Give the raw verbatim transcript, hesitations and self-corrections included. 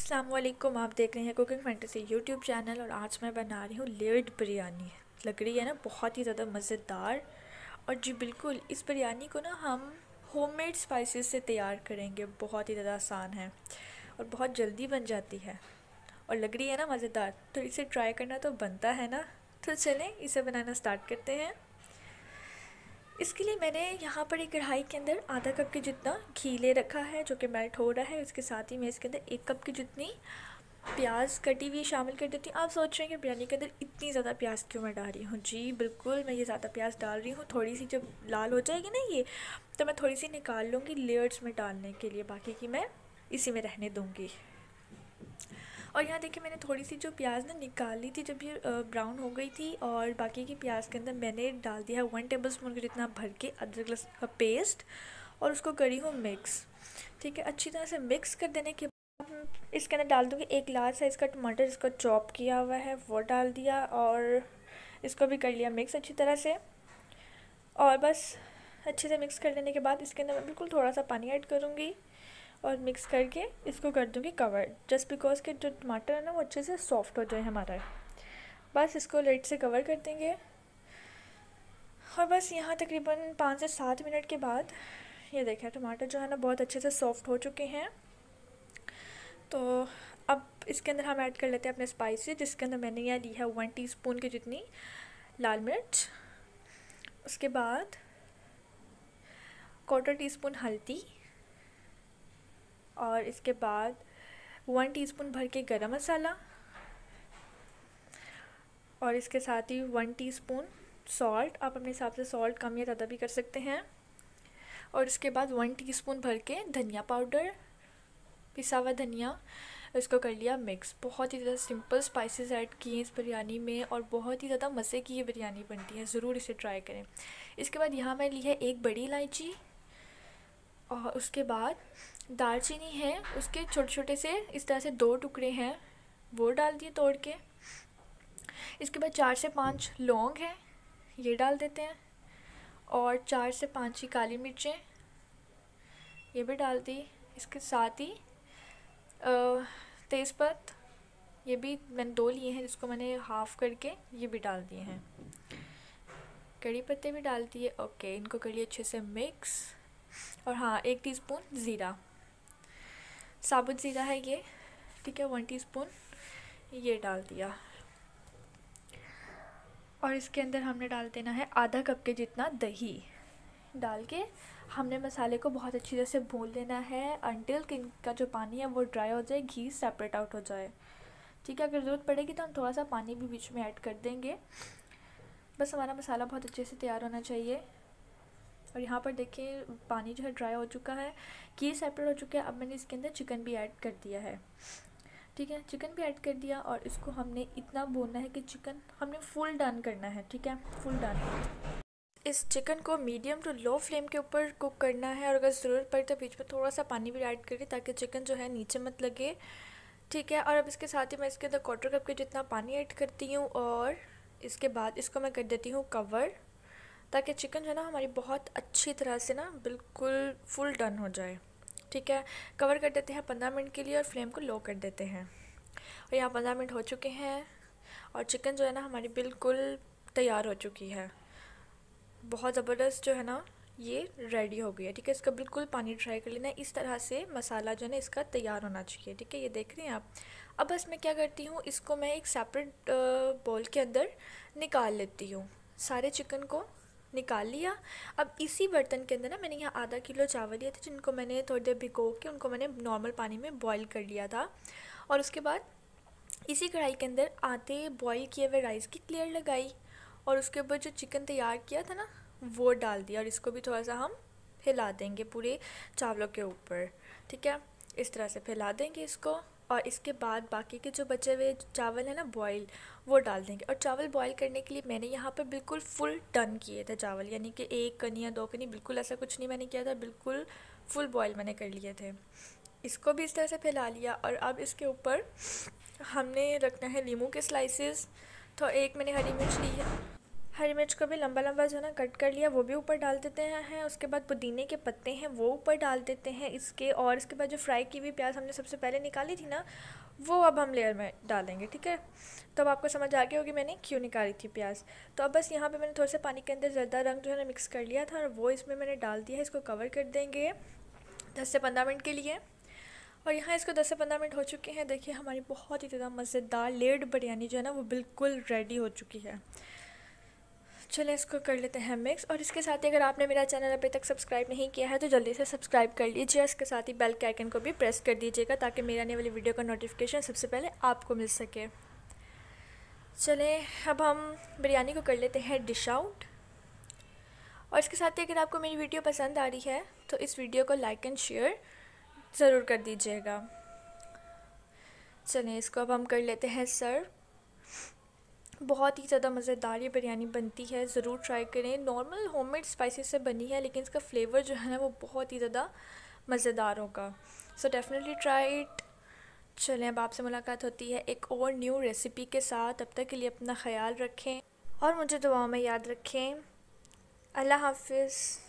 अस्सलाम वालेकुम। आप देख रहे हैं कुकिंग फैंटेसी यूट्यूब चैनल और आज मैं बना रही हूँ लेयर्ड बिरयानी। लग रही है ना बहुत ही ज़्यादा मज़ेदार। और जी बिल्कुल, इस बिरयानी को ना हम होममेड स्पाइसेस से तैयार करेंगे। बहुत ही ज़्यादा आसान है और बहुत जल्दी बन जाती है और लग रही है ना मज़ेदार, तो इसे ट्राई करना तो बनता है ना। तो चलें इसे बनाना स्टार्ट करते हैं। इसके लिए मैंने यहाँ पर एक कढ़ाई के अंदर आधा कप के जितना घी ले रखा है जो कि मेल्ट हो रहा है। उसके साथ ही मैं इसके अंदर एक कप की जितनी प्याज कटी हुई शामिल कर देती हूँ। आप सोच रहे हैं कि बिरयानी के अंदर इतनी ज़्यादा प्याज क्यों मैं डाल रही हूँ? जी बिल्कुल, मैं ये ज़्यादा प्याज डाल रही हूँ। थोड़ी सी जब लाल हो जाएगी ना ये, तो मैं थोड़ी सी निकाल लूँगी लेयर्स में डालने के लिए, बाकी की मैं इसी में रहने दूँगी। और यहाँ देखिए, मैंने थोड़ी सी जो प्याज ना निकाल ली थी जब ये ब्राउन हो गई थी, और बाकी की प्याज के अंदर मैंने डाल दिया है वन टेबल स्पून के जितना भर के अदरक लहसुन का पेस्ट, और उसको करी हूँ मिक्स। ठीक है, अच्छी तरह से मिक्स कर देने के बाद इसके अंदर डाल दूँगी एक लार्ज साइज़ का टमाटर जिसका चॉप किया हुआ है, वो डाल दिया और इसको भी कर लिया मिक्स अच्छी तरह से। और बस अच्छे से मिक्स कर लेने के बाद इसके अंदर मैं बिल्कुल थोड़ा सा पानी ऐड करूँगी और मिक्स करके इसको कर दूँगी कवर, जस्ट बिकॉज के जो टमाटर है ना वो अच्छे से सॉफ्ट हो जाए हमारा। बस इसको लाइट से कवर कर देंगे और बस यहाँ तकरीबन पाँच से सात मिनट के बाद ये देखें टमाटर जो है ना बहुत अच्छे से सॉफ्ट हो चुके हैं। तो अब इसके अंदर हम ऐड कर लेते हैं अपने स्पाइसेस, जिसके अंदर मैंने यहाँ ली है वन टीस्पून की जितनी लाल मिर्च, उसके बाद क्वार्टर टी स्पून हल्दी, और इसके बाद वन टीस्पून भर के गरम मसाला, और इसके साथ ही वन टीस्पून सॉल्ट। आप अपने हिसाब से सॉल्ट कम या ज़्यादा भी कर सकते हैं। और इसके बाद वन टीस्पून भर के धनिया पाउडर, पिसा हुआ धनिया, इसको कर लिया मिक्स। बहुत ही ज़्यादा सिंपल स्पाइसेस ऐड किए इस बिरयानी में और बहुत ही ज़्यादा मज़े की ये बिरयानी बनती है, ज़रूर इसे ट्राई करें। इसके बाद यहाँ मैं ली है एक बड़ी इलायची, और उसके बाद दालचीनी है, उसके छोटे छोटे से इस तरह से दो टुकड़े हैं, वो डाल दिए तोड़ के। इसके बाद चार से पांच लौंग हैं, ये डाल देते हैं, और चार से पांच ही काली मिर्चें, ये भी डाल दी। इसके साथ ही तेज़पत्ता, ये भी मैंने दो लिए हैं जिसको मैंने हाफ़ करके ये भी डाल दिए हैं। कड़ी पत्ते भी डाल दिए। ओके, इनको कर लिए अच्छे से मिक्स। और हाँ, एक टीस्पून ज़ीरा, साबुत ज़ीरा है ये, ठीक है, वन टीस्पून ये डाल दिया। और इसके अंदर हमने डाल देना है आधा कप के जितना दही डाल के हमने मसाले को बहुत अच्छी तरह से भून लेना है अंटिल कि इनका जो पानी है वो ड्राई हो जाए, घी सेपरेट आउट हो जाए। ठीक है, अगर ज़रूरत पड़ेगी तो हम थोड़ा सा पानी भी बीच में ऐड कर देंगे। बस हमारा मसाला बहुत अच्छे से तैयार होना चाहिए। और यहाँ पर देखिए पानी जो है ड्राई हो चुका है, घी सेपरेट हो चुका है। अब मैंने इसके अंदर चिकन भी ऐड कर दिया है। ठीक है, चिकन भी ऐड कर दिया और इसको हमने इतना भूनना है कि चिकन हमने फुल डन करना है। ठीक है, फुल डन। इस चिकन को मीडियम टू लो फ्लेम के ऊपर कुक करना है, और अगर ज़रूरत पड़े तो बीच में थोड़ा सा पानी भी ऐड करें ताकि चिकन जो है नीचे मत लगे। ठीक है, और अब इसके साथ ही मैं इसके अंदर क्वार्टर कप के जितना पानी ऐड करती हूँ, और इसके बाद इसको मैं कर देती हूँ कवर, ताकि चिकन जो है ना हमारी बहुत अच्छी तरह से ना बिल्कुल फुल डन हो जाए। ठीक है, कवर कर देते हैं पंद्रह मिनट के लिए और फ्लेम को लो कर देते हैं। और यहाँ पंद्रह मिनट हो चुके हैं और चिकन जो है ना हमारी बिल्कुल तैयार हो चुकी है, बहुत ज़बरदस्त जो है ना ये रेडी हो गई है। ठीक है, इसका बिल्कुल पानी ड्राई कर लेना है, इस तरह से मसाला जो है ना इसका तैयार होना चाहिए। ठीक है, ये देख रहे हैं आप। अब बस मैं क्या करती हूँ, इसको मैं एक सेपरेट बोल के अंदर निकाल लेती हूँ। सारे चिकन को निकाल लिया। अब इसी बर्तन के अंदर ना मैंने यहाँ आधा किलो चावल लिए थे जिनको मैंने थोड़ी देर भिगो के उनको मैंने नॉर्मल पानी में बॉईल कर लिया था, और उसके बाद इसी कढ़ाई के अंदर आधे बॉईल किए हुए राइस की लेयर लगाई, और उसके ऊपर जो चिकन तैयार किया था ना वो डाल दिया, और इसको भी थोड़ा सा हम हिला देंगे पूरे चावलों के ऊपर। ठीक है, इस तरह से फैला देंगे इसको, और इसके बाद बाकी के जो बचे हुए चावल है ना बॉईल वो डाल देंगे। और चावल बॉईल करने के लिए मैंने यहाँ पर बिल्कुल फुल टन किए थे चावल, यानी कि एक कनी या दो कनी, बिल्कुल ऐसा कुछ नहीं मैंने किया था, बिल्कुल फुल बॉईल मैंने कर लिए थे। इसको भी इस तरह से फैला लिया, और अब इसके ऊपर हमने रखना है नींबू के स्लाइसेस। तो एक मैंने हरी मिर्च ली है, हरी मिर्च को भी लंबा लंबा जो है ना कट कर लिया, वो भी ऊपर डाल देते हैं। उसके बाद पुदीने के पत्ते हैं वो ऊपर डाल देते हैं इसके, और इसके बाद जो फ्राई की हुई प्याज हमने सबसे पहले निकाली थी ना, वो अब हम लेयर में डालेंगे, ठीक है। तो अब आपको समझ आ गया होगी मैंने क्यों निकाली थी प्याज। तो अब बस यहाँ पे मैंने थोड़े से पानी के अंदर ज़्यादा रंग जो है ना मिक्स कर लिया था, और वो इसमें मैंने डाल दिया है। इसको कवर कर देंगे दस से पंद्रह मिनट के लिए। और यहाँ इसको दस से पंद्रह मिनट हो चुके हैं। देखिए हमारी बहुत ही ज़्यादा मज़ेदार लेयर्ड बिरयानी जो है ना वो बिल्कुल रेडी हो चुकी है। चलिए इसको कर लेते हैं मिक्स। और इसके साथ ही अगर आपने मेरा चैनल अभी तक सब्सक्राइब नहीं किया है तो जल्दी से सब्सक्राइब कर लीजिए। इसके साथ ही बेल के आइकन को भी प्रेस कर दीजिएगा ताकि मेरे आने वाली वीडियो का नोटिफिकेशन सबसे पहले आपको मिल सके। चलें अब हम बिरयानी को कर लेते हैं डिश आउट। और इसके साथ ही अगर आपको मेरी वीडियो पसंद आ रही है तो इस वीडियो को लाइक एंड शेयर ज़रूर कर दीजिएगा। चलिए इसको अब हम कर लेते हैं सर्व। बहुत ही ज़्यादा मज़ेदार ये बिरयानी बनती है, ज़रूर ट्राई करें। नॉर्मल होममेड स्पाइसेस से बनी है लेकिन इसका फ्लेवर जो है ना वो बहुत ही ज़्यादा मज़ेदार होगा। So definitely try it. चलें अब आपसे मुलाकात होती है एक और न्यू रेसिपी के साथ। तब तक के लिए अपना ख्याल रखें और मुझे दुआओं में याद रखें। अल्लाह हाफिज़।